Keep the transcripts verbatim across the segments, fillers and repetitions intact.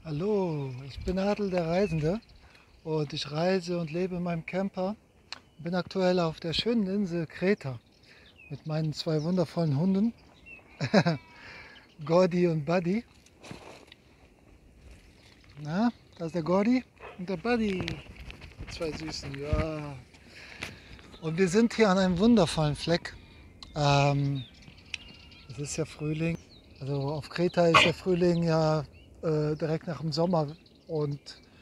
Hallo, ich bin Adel der Reisende und ich reise und lebe in meinem Camper. Bin aktuell auf der schönen Insel Kreta mit meinen zwei wundervollen Hunden, Gordy und Buddy. Na, da ist der Gordy und der Buddy. Die zwei Süßen, ja. Und wir sind hier an einem wundervollen Fleck. Ähm, es ist ja Frühling. Also auf Kreta ist der Frühling ja äh, direkt nach dem Sommer und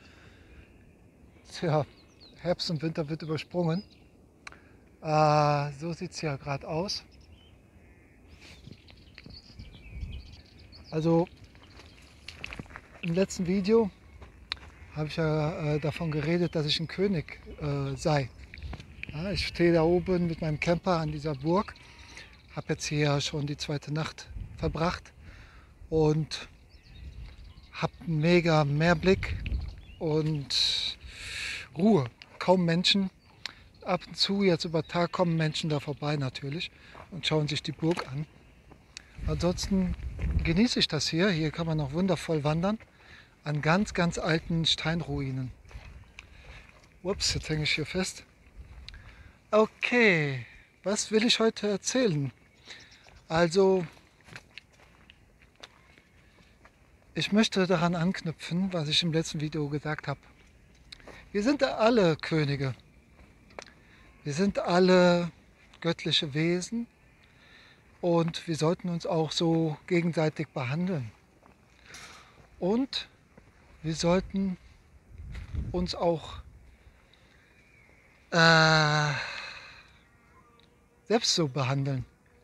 tja, Herbst und Winter wird übersprungen. Äh, so sieht es ja gerade aus. Also im letzten Video habe ich ja äh, davon geredet, dass ich ein König äh, sei. Ja, ich stehe da oben mit meinem Camper an dieser Burg, habe jetzt hier schon die zweite Nacht verbracht und habe einen mega Meerblick und Ruhe. Kaum Menschen. Ab und zu, jetzt über Tag, kommen Menschen da vorbei natürlich und schauen sich die Burg an. Ansonsten genieße ich das hier. Hier kann man noch wundervoll wandern an ganz, ganz alten Steinruinen. Ups, jetzt hänge ich hier fest. Okay, was will ich heute erzählen? Also, ich möchte daran anknüpfen, was ich im letzten Video gesagt habe. Wir sind alle Könige. Wir sind alle göttliche Wesen und wir sollten uns auch so gegenseitig behandeln. Und wir sollten uns auch äh, selbst so behandeln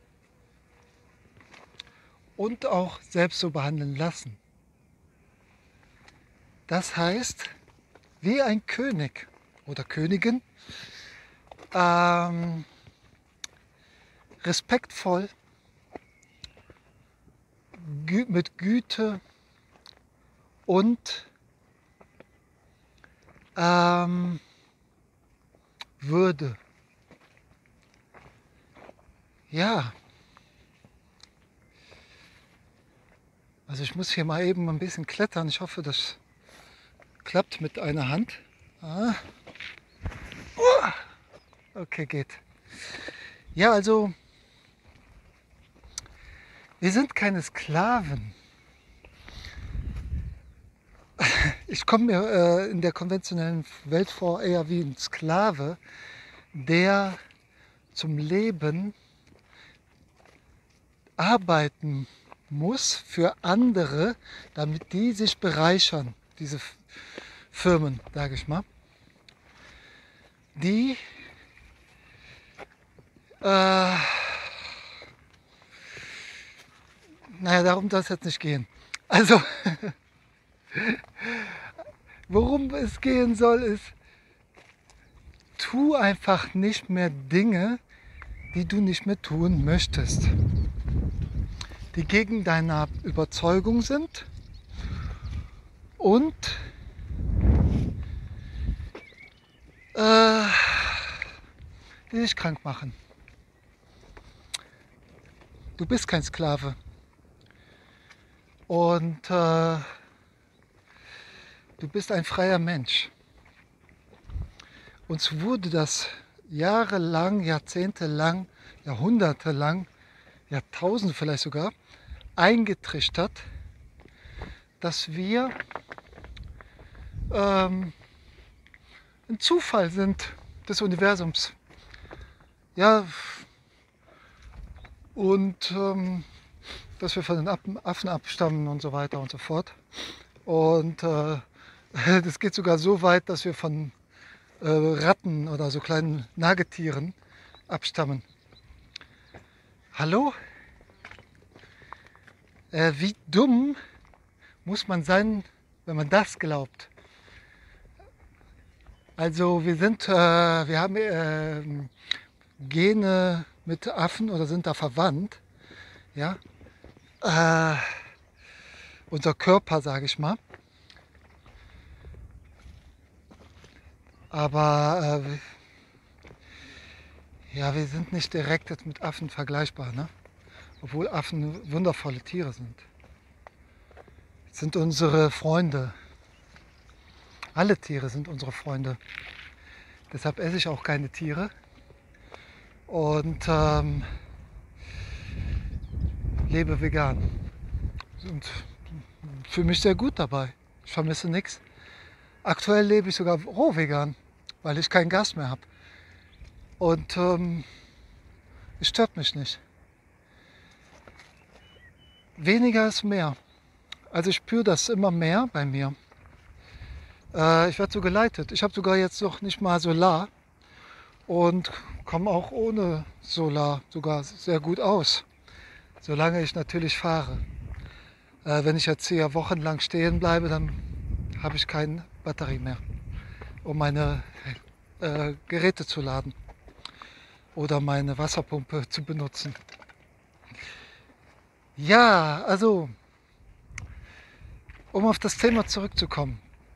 und auch selbst so behandeln lassen. Das heißt, wie ein König oder Königin, ähm, respektvoll, gü mit Güte und ähm, Würde. Ja, also ich muss hier mal eben ein bisschen klettern. Ich hoffe, das klappt mit einer Hand. Ah. Okay, geht. Ja, also wir sind keine Sklaven. Ich komme mir äh, in der konventionellen Welt vor eher wie ein Sklave, der zum Leben arbeiten muss für andere, damit die sich bereichern, diese Firmen, sage ich mal, die äh, naja, darum soll es jetzt nicht gehen. Also, worum es gehen soll, ist, tu einfach nicht mehr Dinge, die du nicht mehr tun möchtest, die gegen deine Überzeugung sind und äh, die dich krank machen. Du bist kein Sklave. Und äh, du bist ein freier Mensch. Uns wurde das jahrelang, jahrzehntelang, jahrhundertelang, Jahrtausende vielleicht sogar, eingetrichtert, dass wir ähm, ein Zufall sind des Universums. Ja, und ähm, dass wir von den Affen abstammen und so weiter und so fort. Und äh, das geht sogar so weit, dass wir von äh, Ratten oder so kleinen Nagetieren abstammen. Hallo? Äh, wie dumm muss man sein, wenn man das glaubt? Also wir sind, äh, wir haben äh, Gene mit Affen oder sind da verwandt, ja. Äh, unser Körper, sage ich mal. Aber äh, ja, wir sind nicht direkt jetzt mit Affen vergleichbar, ne? Obwohl Affen wundervolle Tiere sind. sind unsere Freunde. Alle Tiere sind unsere Freunde. Deshalb esse ich auch keine Tiere. Und ähm, lebe vegan. Und fühle mich sehr gut dabei. Ich vermisse nichts. Aktuell lebe ich sogar roh vegan, weil ich kein Gas mehr habe. Und ähm, es stört mich nicht. Weniger ist mehr. Also ich spüre das immer mehr bei mir. Äh, ich werde so geleitet. Ich habe sogar jetzt noch nicht mal Solar und komme auch ohne Solar sogar sehr gut aus. Solange ich natürlich fahre. Äh, wenn ich jetzt hier wochenlang stehen bleibe, dann habe ich keine Batterie mehr, um meine äh, Geräte zu laden oder meine Wasserpumpe zu benutzen. Ja, also, um auf das Thema zurückzukommen.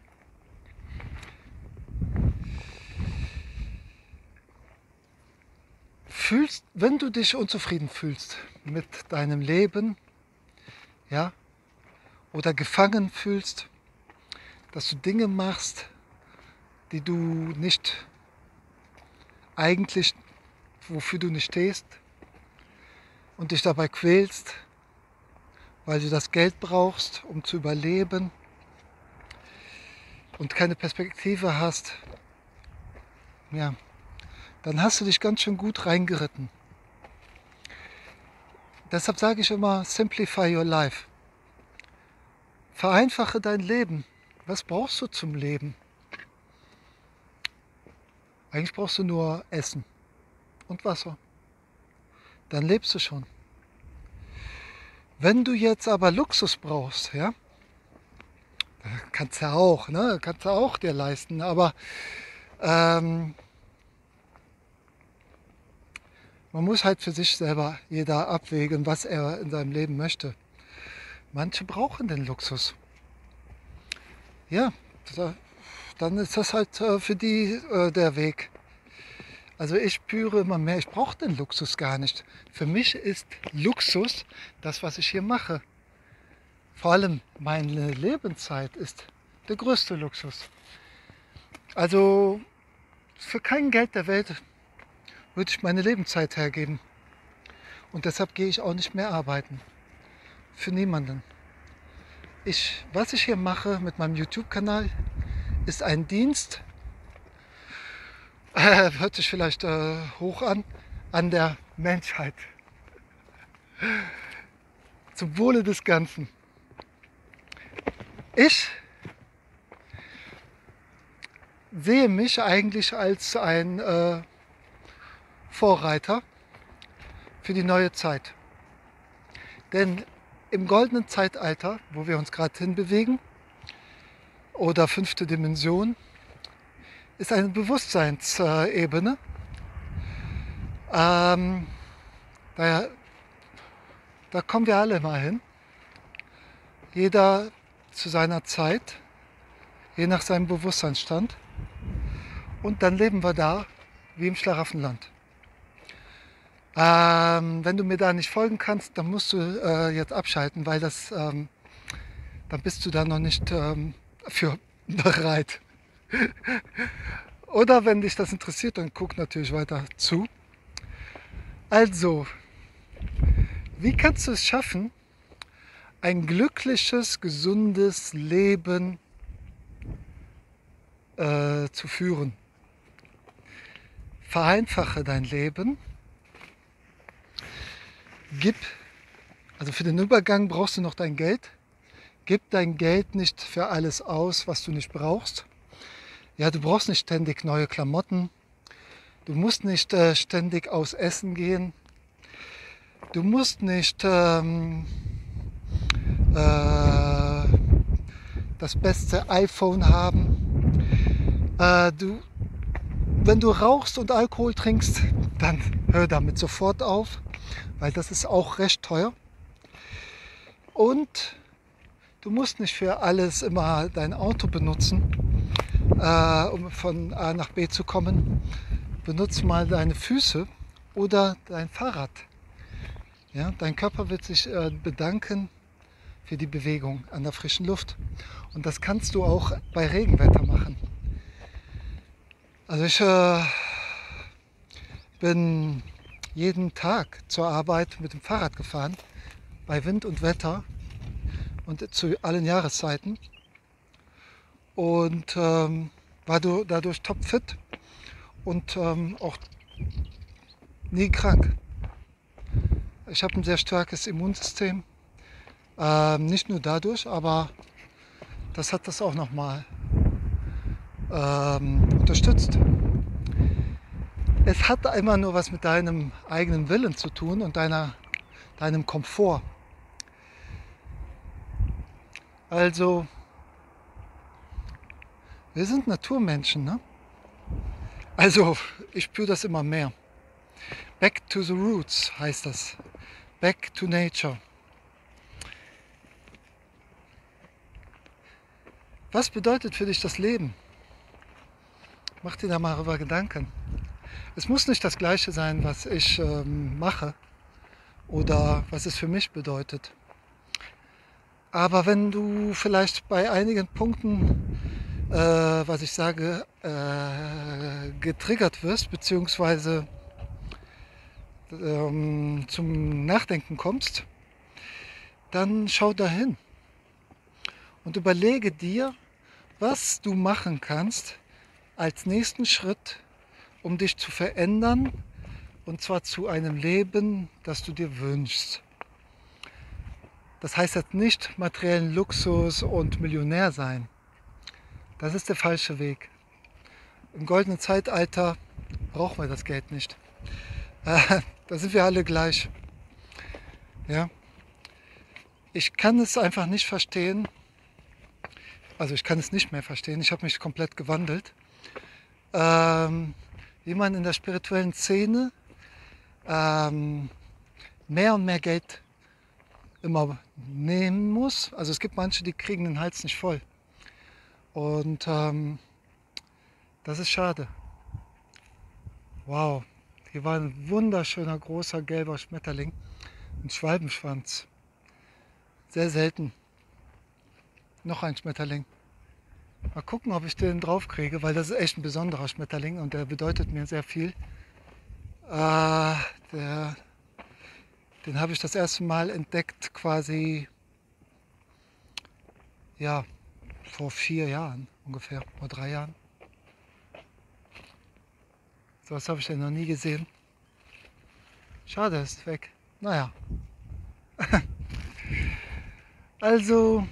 Fühlst, wenn du dich unzufrieden fühlst mit deinem Leben, ja, oder gefangen fühlst, dass du Dinge machst, die du nicht eigentlich, wofür du nicht stehst und dich dabei quälst, weil du das Geld brauchst, um zu überleben und keine Perspektive hast, ja, dann hast du dich ganz schön gut reingeritten. Deshalb sage ich immer, simplify your life. Vereinfache dein Leben. Was brauchst du zum Leben? Eigentlich brauchst du nur Essen und Wasser. Dann lebst du schon. Wenn du jetzt aber Luxus brauchst, ja, kannst du ja auch, ne? Kannst du auch dir leisten, aber ähm, man muss halt für sich selber jeder abwägen, was er in seinem Leben möchte. Manche brauchen den Luxus. Ja, dann ist das halt für die äh, der Weg. Also ich spüre immer mehr, ich brauche den Luxus gar nicht. Für mich ist Luxus das, was ich hier mache. Vor allem meine Lebenszeit ist der größte Luxus. Also für kein Geld der Welt würde ich meine Lebenszeit hergeben. Und deshalb gehe ich auch nicht mehr arbeiten. Für niemanden. Ich, was ich hier mache mit meinem YouTube-Kanal, ist ein Dienst, äh, hört sich vielleicht äh, hoch an, an der Menschheit. Zum Wohle des Ganzen. Ich sehe mich eigentlich als ein äh, Vorreiter für die neue Zeit. Denn im goldenen Zeitalter, wo wir uns gerade hinbewegen, oder fünfte Dimension, ist eine Bewusstseinsebene. Ähm, da, da kommen wir alle mal hin. Jeder zu seiner Zeit, je nach seinem Bewusstseinsstand. Und dann leben wir da wie im Schlaraffenland. Ähm, wenn du mir da nicht folgen kannst, dann musst du äh, jetzt abschalten, weil das, ähm, dann bist du da noch nicht ähm, für bereit. Oder wenn dich das interessiert, dann guck natürlich weiter zu. Also, wie kannst du es schaffen, ein glückliches, gesundes Leben äh, zu führen? Vereinfache dein Leben. Gib, also für den Übergang brauchst du noch dein Geld. Gib dein Geld nicht für alles aus, was du nicht brauchst. Ja, du brauchst nicht ständig neue Klamotten. Du musst nicht äh, ständig aus Essen gehen. Du musst nicht ähm, äh, das beste iPhone haben. Äh, du, wenn du rauchst und Alkohol trinkst, dann hör damit sofort auf, weil das ist auch recht teuer. Und du musst nicht für alles immer dein Auto benutzen, äh, um von A nach B zu kommen. Benutze mal deine Füße oder dein Fahrrad. Ja, dein Körper wird sich äh, bedanken für die Bewegung an der frischen Luft. Und das kannst du auch bei Regenwetter machen. Also ich äh, bin jeden Tag zur Arbeit mit dem Fahrrad gefahren, bei Wind und Wetter und zu allen Jahreszeiten. Und ähm, war dadurch topfit und ähm, auch nie krank. Ich habe ein sehr starkes Immunsystem. Ähm, nicht nur dadurch, aber das hat das auch nochmal ähm, unterstützt. Es hat immer nur was mit deinem eigenen Willen zu tun und deiner, deinem Komfort. Also, wir sind Naturmenschen, ne? Also, ich spüre das immer mehr. Back to the roots heißt das. Back to nature. Was bedeutet für dich das Leben? Mach dir da mal darüber Gedanken. Es muss nicht das Gleiche sein, was ich ähm, mache oder was es für mich bedeutet. Aber wenn du vielleicht bei einigen Punkten, äh, was ich sage, äh, getriggert wirst, beziehungsweise ähm, zum Nachdenken kommst, dann schau dahin und überlege dir, was du machen kannst als nächsten Schritt, um dich zu verändern, und zwar zu einem Leben, das du dir wünschst. Das heißt jetzt nicht materiellen Luxus und Millionär sein. Das ist der falsche Weg. Im goldenen Zeitalter brauchen wir das Geld nicht. Äh, da sind wir alle gleich. Ja? Ich kann es einfach nicht verstehen. Also ich kann es nicht mehr verstehen. Ich habe mich komplett gewandelt. Ähm, wie man in der spirituellen Szene ähm, mehr und mehr Geld immer nehmen muss. Also es gibt manche, die kriegen den Hals nicht voll. Und ähm, das ist schade. Wow, hier war ein wunderschöner großer gelber Schmetterling, ein Schwalbenschwanz. Sehr selten. Noch ein Schmetterling. Mal gucken, ob ich den drauf kriege, weil das ist echt ein besonderer Schmetterling und der bedeutet mir sehr viel. Äh, der, den habe ich das erste Mal entdeckt quasi ja, vor vier Jahren ungefähr, vor drei Jahren. So was habe ich denn noch nie gesehen. Schade, ist weg. Naja. Also,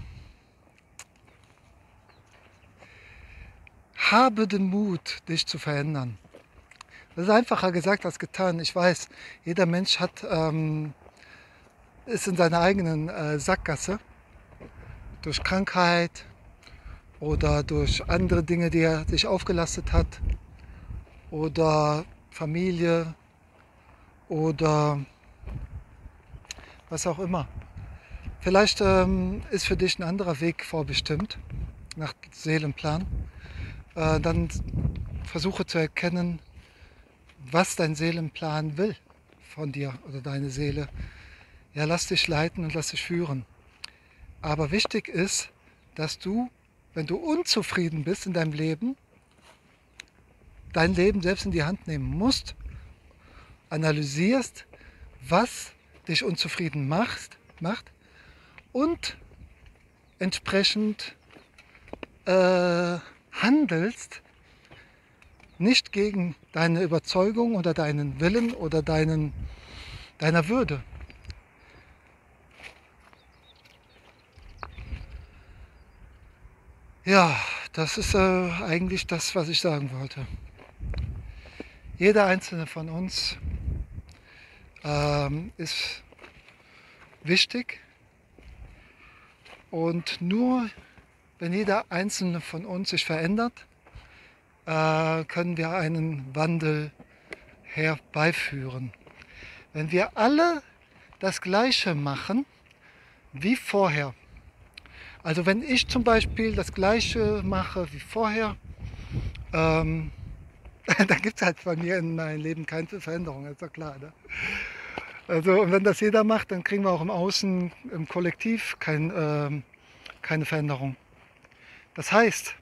habe den Mut, dich zu verändern. Das ist einfacher gesagt als getan. Ich weiß, jeder Mensch hat, ähm, ist in seiner eigenen äh, Sackgasse. Durch Krankheit oder durch andere Dinge, die er sich aufgelastet hat. Oder Familie oder was auch immer. Vielleicht ähm, ist für dich ein anderer Weg vorbestimmt, nach Seelenplan. Äh, dann versuche zu erkennen, was dein Seelenplan will von dir oder deine Seele. Ja, lass dich leiten und lass dich führen. Aber wichtig ist, dass du, wenn du unzufrieden bist in deinem Leben, dein Leben selbst in die Hand nehmen musst, analysierst, was dich unzufrieden macht, macht und entsprechend äh, handelst, nicht gegen deine Überzeugung oder deinen Willen oder deinen, deiner Würde. Ja, das ist äh, eigentlich das, was ich sagen wollte. Jeder einzelne von uns ähm, ist wichtig und nur wenn jeder einzelne von uns sich verändert, äh, können wir einen Wandel herbeiführen. Wenn wir alle das Gleiche machen wie vorher, also wenn ich zum Beispiel das Gleiche mache wie vorher, ähm, da gibt es halt bei mir in meinem Leben keine Veränderung, ist doch klar. Ne? Also, und wenn das jeder macht, dann kriegen wir auch im Außen, im Kollektiv kein, ähm, keine Veränderung. Das heißt,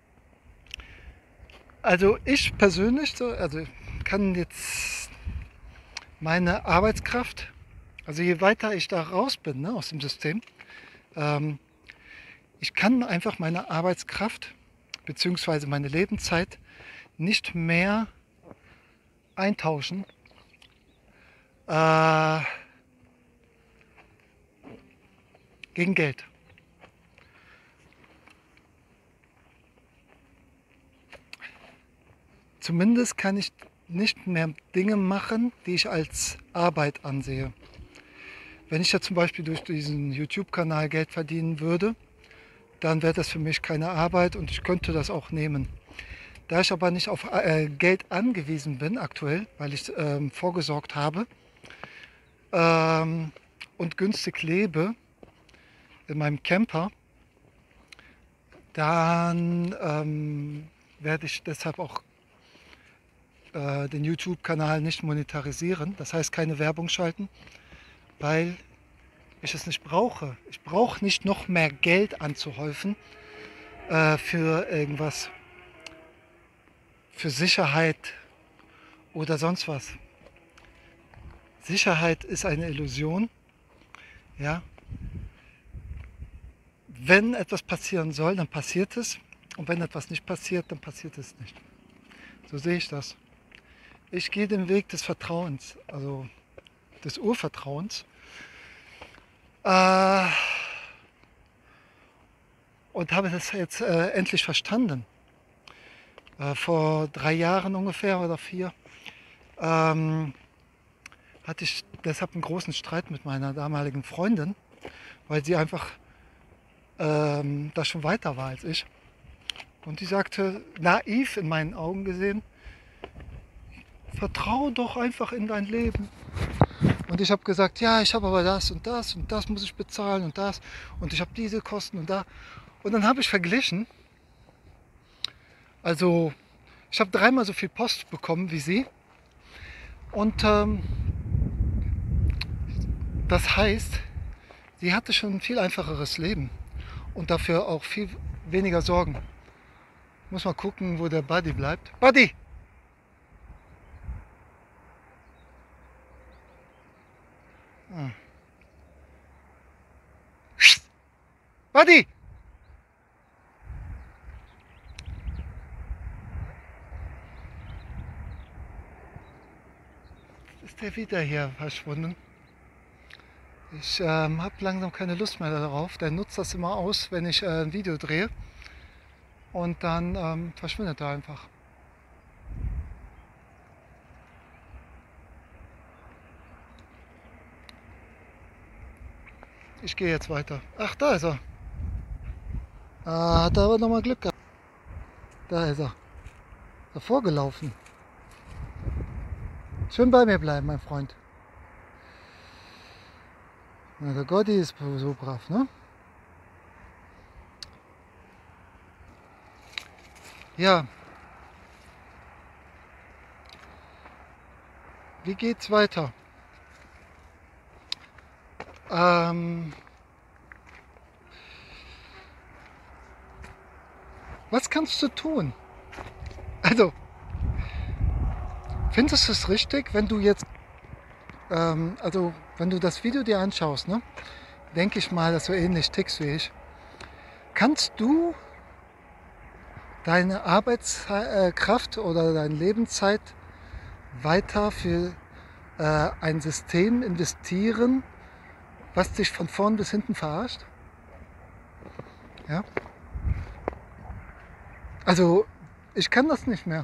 also ich persönlich, so, also kann jetzt meine Arbeitskraft, also je weiter ich da raus bin, ne, aus dem System, ähm, ich kann einfach meine Arbeitskraft bzw. meine Lebenszeit nicht mehr eintauschen äh, gegen Geld. Zumindest kann ich nicht mehr Dinge machen, die ich als Arbeit ansehe. Wenn ich ja zum Beispiel durch diesen YouTube-Kanal Geld verdienen würde, dann wäre das für mich keine Arbeit und ich könnte das auch nehmen. Da ich aber nicht auf äh, Geld angewiesen bin aktuell, weil ich ähm, vorgesorgt habe ähm, und günstig lebe in meinem Camper, dann ähm, werde ich deshalb auch äh, den YouTube-Kanal nicht monetarisieren. Das heißt keine Werbung schalten, weil ich es nicht brauche. Ich brauche nicht noch mehr Geld anzuhäufen äh, für irgendwas, für Sicherheit oder sonst was. Sicherheit ist eine Illusion. Ja? Wenn etwas passieren soll, dann passiert es. Und wenn etwas nicht passiert, dann passiert es nicht. So sehe ich das. Ich gehe den Weg des Vertrauens, also des Urvertrauens. Äh, und habe das jetzt äh, endlich verstanden. Äh, vor drei Jahren ungefähr oder vier ähm, hatte ich deshalb einen großen Streit mit meiner damaligen Freundin, weil sie einfach ähm, da schon weiter war als ich. Und die sagte, naiv in meinen Augen gesehen, vertraue doch einfach in dein Leben. Und ich habe gesagt, ja, ich habe aber das und das und das muss ich bezahlen und das und ich habe diese Kosten und da. Und dann habe ich verglichen, also ich habe dreimal so viel Post bekommen wie sie. Und ähm, das heißt, sie hatte schon ein viel einfacheres Leben und dafür auch viel weniger Sorgen. Ich muss mal gucken, wo der Buddy bleibt. Buddy! Ah. Buddy! Ist der wieder hier verschwunden? Ich ähm, habe langsam keine Lust mehr darauf. Der nutzt das immer aus, wenn ich äh, ein Video drehe. Und dann ähm, verschwindet er einfach. Ich gehe jetzt weiter. Ach, da ist er. Ah, hat er aber nochmal Glück gehabt. Da ist er. Davor gelaufen. Schön bei mir bleiben, mein Freund. Na, der Gotti ist so brav, ne? Ja. Wie geht's weiter? Ähm, was kannst du tun? Also, findest du es richtig, wenn du jetzt, ähm, also wenn du das Video dir anschaust, ne, denke ich mal, dass du ähnlich tickst wie ich. Kannst du deine Arbeitskraft oder deine Lebenszeit weiter für äh, ein System investieren, was dich von vorn bis hinten verarscht? Ja? Also ich kann das nicht mehr.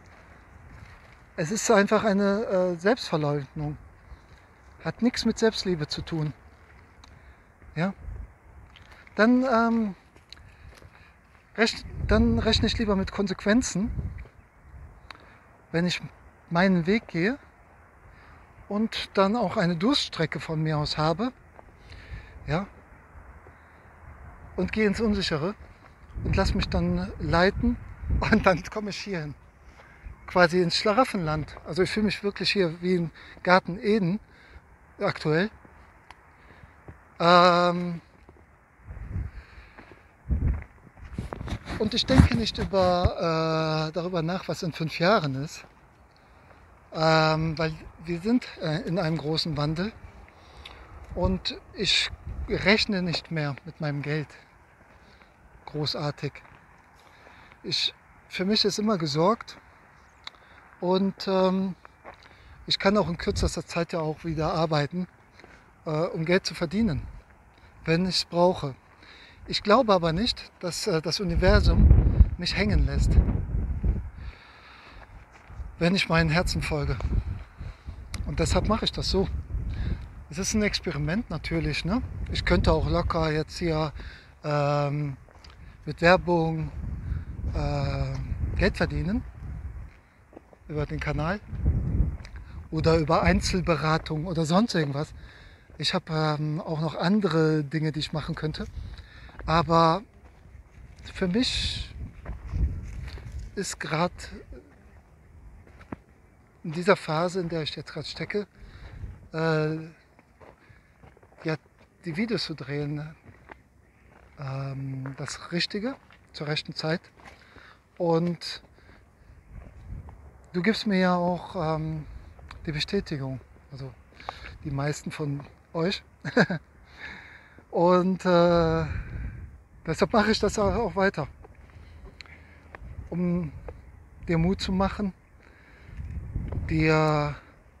Es ist einfach eine äh, Selbstverleugnung. Hat nichts mit Selbstliebe zu tun. Ja? Dann, ähm, rechn, dann rechne ich lieber mit Konsequenzen, wenn ich meinen Weg gehe und dann auch eine Durststrecke von mir aus habe, ja, und gehe ins Unsichere und lass mich dann leiten und dann komme ich hier hin. Quasi ins Schlaraffenland. Also ich fühle mich wirklich hier wie im Garten Eden, aktuell. Ähm, und ich denke nicht über, äh, darüber nach, was in fünf Jahren ist, ähm, weil wir sind äh, in einem großen Wandel und ich rechne nicht mehr mit meinem Geld großartig. Ich, für mich ist immer gesorgt und ähm, ich kann auch in kürzester Zeit ja auch wieder arbeiten, äh, um Geld zu verdienen, wenn ich es brauche. Ich glaube aber nicht, dass äh, das Universum mich hängen lässt, wenn ich meinen Herzen folge. Und deshalb mache ich das so. Es ist ein Experiment natürlich. Ne? Ich könnte auch locker jetzt hier ähm, mit Werbung äh, Geld verdienen über den Kanal oder über Einzelberatung oder sonst irgendwas. Ich habe ähm, auch noch andere Dinge, die ich machen könnte. Aber für mich ist gerade in dieser Phase, in der ich jetzt gerade stecke, äh, ja, die Videos zu drehen, ähm, das Richtige zur rechten Zeit. Und du gibst mir ja auch ähm, die Bestätigung, also die meisten von euch. Und äh, deshalb mache ich das auch weiter, um dir Mut zu machen, dir,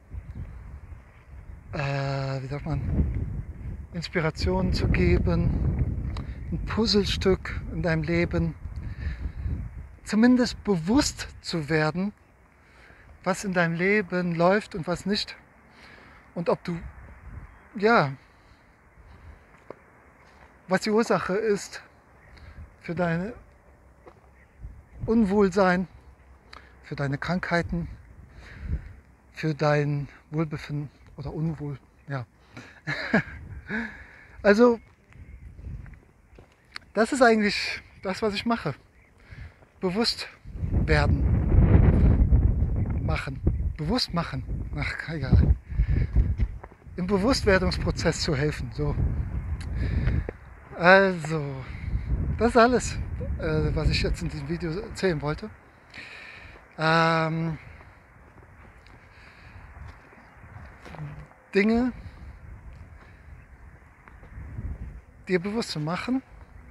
äh, wie sagt man, Inspirationen zu geben, ein Puzzlestück in deinem Leben, zumindest bewusst zu werden, was in deinem Leben läuft und was nicht. Und ob du, ja, was die Ursache ist für dein Unwohlsein, für deine Krankheiten, für dein Wohlbefinden oder Unwohl. Ja. Also, das ist eigentlich das, was ich mache. Bewusst werden. Machen. Bewusst machen. Ach, egal. Im Bewusstwerdungsprozess zu helfen. So. Also, das ist alles, äh, was ich jetzt in diesem Video erzählen wollte. Ähm, Dinge dir bewusst zu machen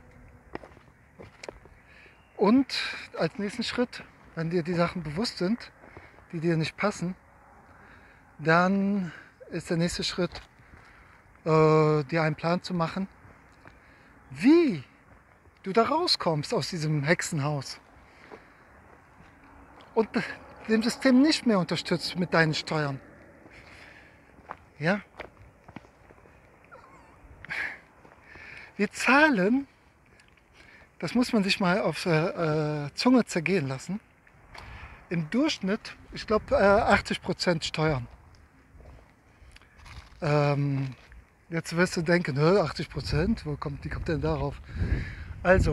und als nächsten Schritt, wenn dir die Sachen bewusst sind, die dir nicht passen, dann ist der nächste Schritt, äh, dir einen Plan zu machen, wie du da rauskommst aus diesem Hexenhaus und dem System nicht mehr unterstützt mit deinen Steuern. Ja? Wir zahlen, das muss man sich mal auf der äh, Zunge zergehen lassen, im Durchschnitt, ich glaube, äh, achtzig Prozent Steuern. Ähm, jetzt wirst du denken, achtzig Prozent, wo kommt, wie kommt denn darauf? Also,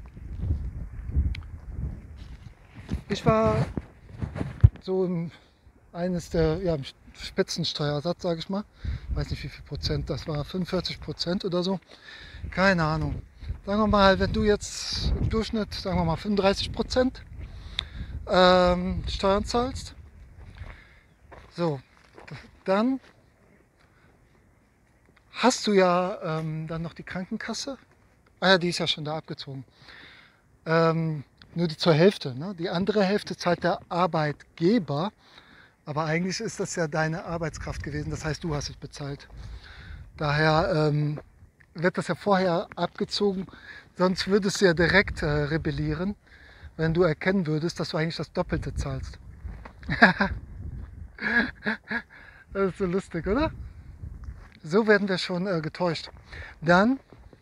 ich war so im, eines der ja, Spitzensteuersatz, sage ich mal. Ich weiß nicht, wie viel Prozent das war, fünfundvierzig Prozent oder so. Keine Ahnung. Sagen wir mal, wenn du jetzt im Durchschnitt, sagen wir mal, fünfunddreißig Prozent ähm, Steuern zahlst, so, dann hast du ja ähm, dann noch die Krankenkasse. Ah ja, die ist ja schon da abgezogen. Ähm, nur die zur Hälfte. Ne? Die andere Hälfte zahlt der Arbeitgeber. Aber eigentlich ist das ja deine Arbeitskraft gewesen. Das heißt, du hast es bezahlt. Daher ähm, wird das ja vorher abgezogen. Sonst würdest du ja direkt äh, rebellieren, wenn du erkennen würdest, dass du eigentlich das Doppelte zahlst. Das ist so lustig, oder? So werden wir schon äh, getäuscht. Dann,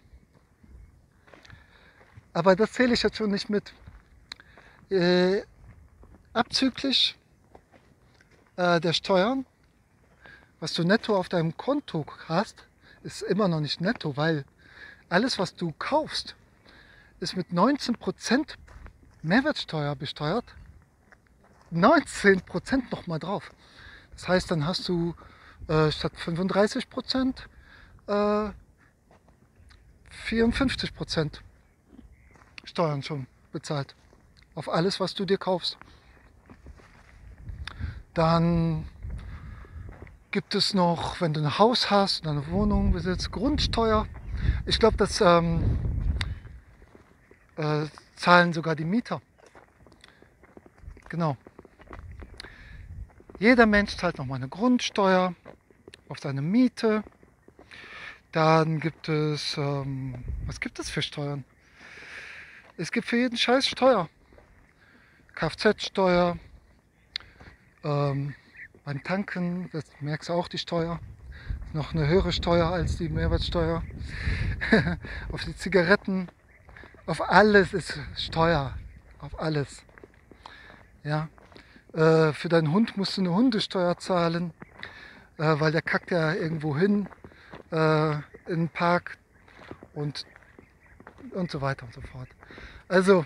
aber das zähle ich jetzt schon nicht mit, äh, abzüglich äh, der Steuern, was du netto auf deinem Konto hast, ist immer noch nicht netto, weil alles, was du kaufst, ist mit neunzehn Prozent Mehrwertsteuer besteuert. neunzehn Prozent nochmal drauf. Das heißt, dann hast du äh, statt fünfunddreißig Prozent äh, vierundfünfzig Prozent Steuern schon bezahlt. Auf alles, was du dir kaufst. Dann gibt es noch, wenn du ein Haus hast, eine Wohnung besitzt, Grundsteuer. Ich glaube, das ähm, äh, zahlen sogar die Mieter. Genau. Jeder Mensch zahlt nochmal eine Grundsteuer auf seine Miete. Dann gibt es, ähm, was gibt es für Steuern? Es gibt für jeden Scheiß Steuer. Kfz-Steuer, ähm, beim Tanken, das merkst du auch die Steuer. Noch eine höhere Steuer als die Mehrwertsteuer. Auf die Zigaretten, auf alles ist Steuer. Auf alles. Ja. Äh, für deinen Hund musst du eine Hundesteuer zahlen, äh, weil der kackt ja irgendwo hin äh, in den Park und, und so weiter und so fort. Also,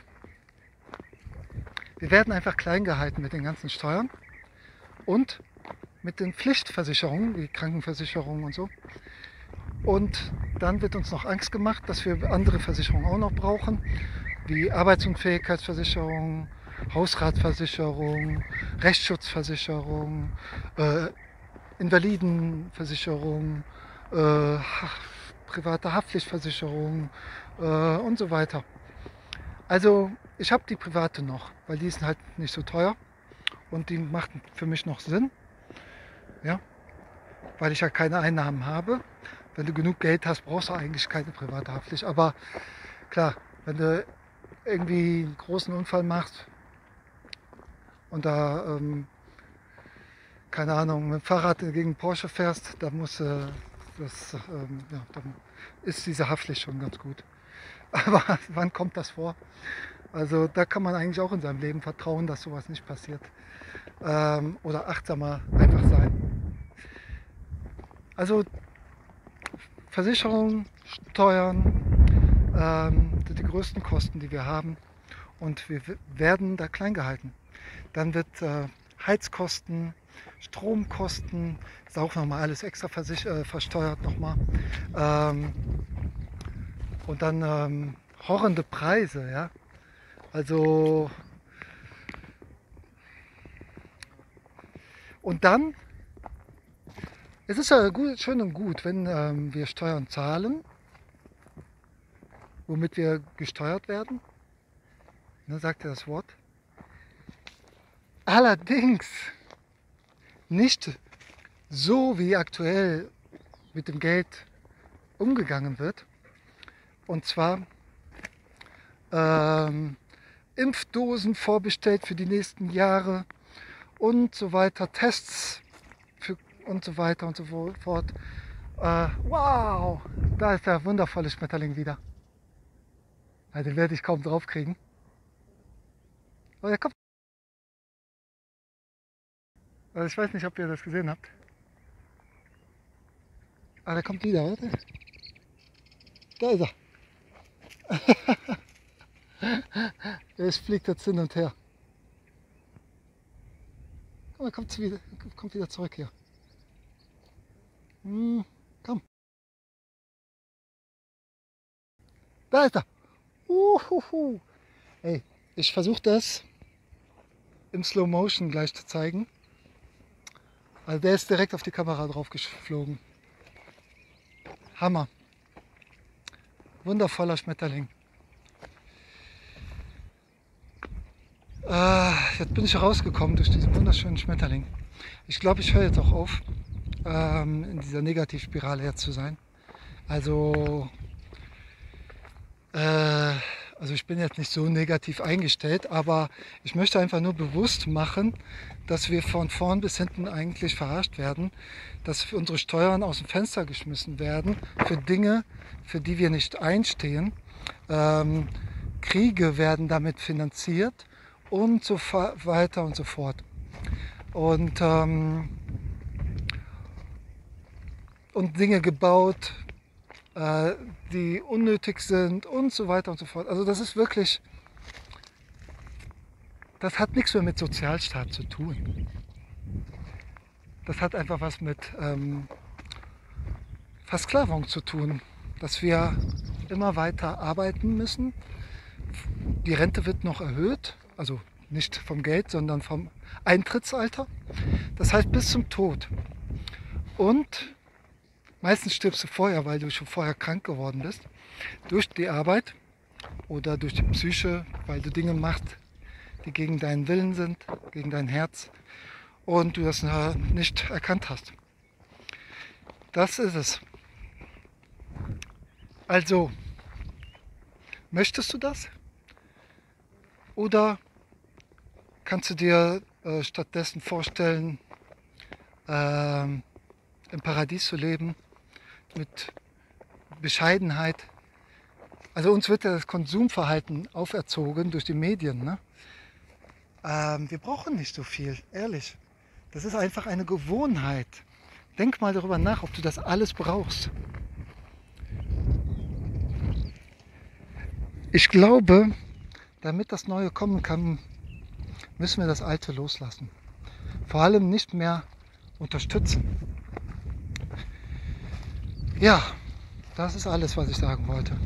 wir werden einfach klein gehalten mit den ganzen Steuern und mit den Pflichtversicherungen, wie Krankenversicherung und so. Und dann wird uns noch Angst gemacht, dass wir andere Versicherungen auch noch brauchen, wie Arbeitsunfähigkeitsversicherung, Hausratversicherung, Rechtsschutzversicherung, äh, Invalidenversicherung, äh, ha private Haftpflichtversicherung äh, und so weiter. Also ich habe die private noch, weil die ist halt nicht so teuer und die macht für mich noch Sinn, ja, weil ich ja keine Einnahmen habe. Wenn du genug Geld hast, brauchst du eigentlich keine private Haftpflicht. Aber klar, wenn du irgendwie einen großen Unfall machst und da, ähm, keine Ahnung, mit dem Fahrrad gegen Porsche fährst, dann muss äh, das, ähm, ja, dann ist diese Haftpflicht schon ganz gut. Aber wann kommt das vor? Also da kann man eigentlich auch in seinem Leben vertrauen, dass sowas nicht passiert. Ähm, oder achtsamer einfach sein. Also Versicherung, Steuern ähm, sind die größten Kosten, die wir haben. Und wir werden da klein gehalten. Dann wird äh, Heizkosten, Stromkosten, ist auch nochmal alles extra äh, versteuert nochmal. Ähm, und dann ähm, horrende Preise, ja. Also und dann, es ist ja gut, schön und gut, wenn ähm, wir Steuern zahlen, womit wir gesteuert werden, ne, sagt ja das Wort. Allerdings nicht so, wie aktuell mit dem Geld umgegangen wird. Und zwar ähm, Impfdosen vorbestellt für die nächsten Jahre und so weiter, Tests für und so weiter und so fort. Äh, wow, da ist der wundervolle Schmetterling wieder. Ja, den werde ich kaum drauf kriegen. Aber der kommt. Also ich weiß nicht, ob ihr das gesehen habt. Aber der kommt wieder, warte. Da ist er. Der fliegt jetzt hin und her. Komm, er kommt wieder, kommt wieder zurück hier. Hm, komm. Da ist er. Uhuhu. Ey, ich versuche das im Slow Motion gleich zu zeigen. Also der ist direkt auf die Kamera drauf geflogen. Hammer. Wundervoller Schmetterling. Äh, jetzt bin ich rausgekommen durch diesen wunderschönen Schmetterling. Ich glaube, ich höre jetzt auch auf, ähm, in dieser Negativspirale jetzt zu sein. Also, äh, also ich bin jetzt nicht so negativ eingestellt, aber ich möchte einfach nur bewusst machen, dass wir von vorn bis hinten eigentlich verarscht werden, dass unsere Steuern aus dem Fenster geschmissen werden für Dinge, für die wir nicht einstehen. Ähm, Kriege werden damit finanziert und so weiter und so fort. Und, ähm, und Dinge gebaut, äh, die unnötig sind und so weiter und so fort. Also das ist wirklich, das hat nichts mehr mit Sozialstaat zu tun. das hat einfach was mit ähm, Versklavung zu tun, dass wir immer weiter arbeiten müssen. Die Rente wird noch erhöht, also nicht vom Geld, sondern vom Eintrittsalter. Das heißt bis zum Tod. Und meistens stirbst du vorher, weil du schon vorher krank geworden bist. Durch die Arbeit oder durch die Psyche, weil du Dinge machst, die gegen deinen Willen sind, gegen dein Herz und du das nicht erkannt hast. Das ist es. Also, möchtest du das? Oder kannst du dir äh, stattdessen vorstellen, äh, im Paradies zu leben, mit Bescheidenheit? Also uns wird ja das Konsumverhalten auferzogen durch die Medien. Ne? Ähm, wir brauchen nicht so viel, ehrlich. Das ist einfach eine Gewohnheit. Denk mal darüber nach, ob du das alles brauchst. Ich glaube, damit das Neue kommen kann, müssen wir das Alte loslassen. Vor allem nicht mehr unterstützen. Ja, das ist alles, was ich sagen wollte.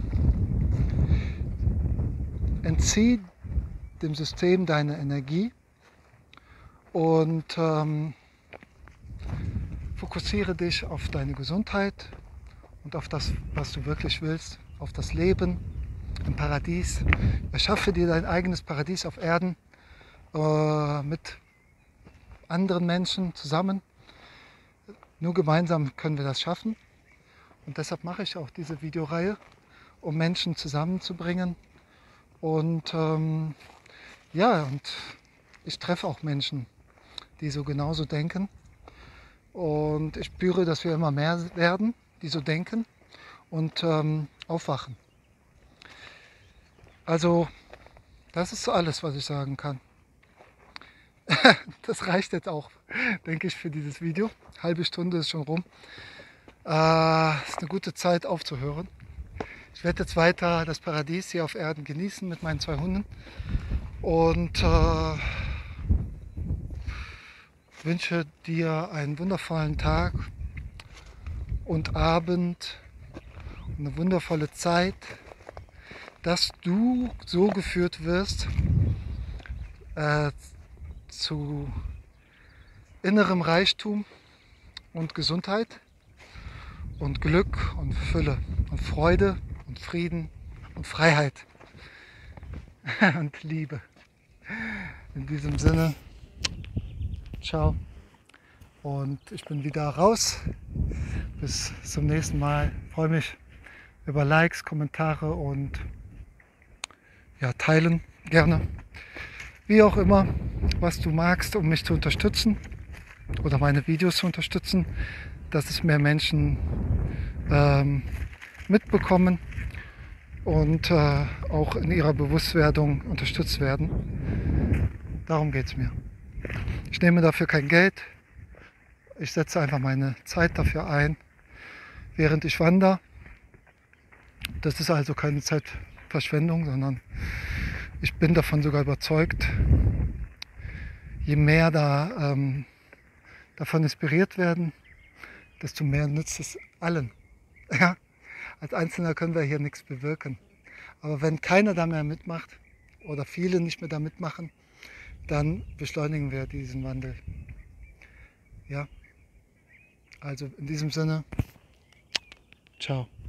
Entzieh dem System deine Energie und ähm, fokussiere dich auf deine Gesundheit und auf das, was du wirklich willst, auf das Leben im Paradies. Erschaffe dir dein eigenes Paradies auf Erden äh, mit anderen Menschen zusammen. Nur gemeinsam können wir das schaffen. Und deshalb mache ich auch diese Videoreihe, um Menschen zusammenzubringen. Und ähm, ja, und ich treffe auch Menschen, die so genauso denken. Und ich spüre, dass wir immer mehr werden, die so denken und ähm, aufwachen. Also, das ist so alles, was ich sagen kann. Das reicht jetzt auch, denke ich, für dieses Video. Halbe Stunde ist schon rum. Äh, ist eine gute Zeit aufzuhören. Ich werde jetzt weiter das Paradies hier auf Erden genießen mit meinen zwei Hunden und äh, wünsche dir einen wundervollen Tag und Abend und eine wundervolle Zeit, dass du so geführt wirst äh, zu innerem Reichtum und Gesundheit und Glück und Fülle und Freude und Frieden und Freiheit und Liebe. In diesem Sinne, ciao und ich bin wieder raus. Bis zum nächsten Mal. Ich freue mich über Likes, Kommentare und ja, teilen gerne. Wie auch immer, was du magst, um mich zu unterstützen oder meine Videos zu unterstützen, dass es mehr Menschen ähm, mitbekommen und äh, auch in ihrer Bewusstwerdung unterstützt werden. Darum geht es mir. Ich nehme dafür kein Geld. Ich setze einfach meine Zeit dafür ein, während ich wandere. Das ist also keine Zeitverschwendung, sondern ich bin davon sogar überzeugt, je mehr da ähm, davon inspiriert werden, desto mehr nützt es allen. Ja? Als Einzelner können wir hier nichts bewirken. Aber wenn keiner da mehr mitmacht oder viele nicht mehr da mitmachen, dann beschleunigen wir diesen Wandel. Ja? Also in diesem Sinne, ciao.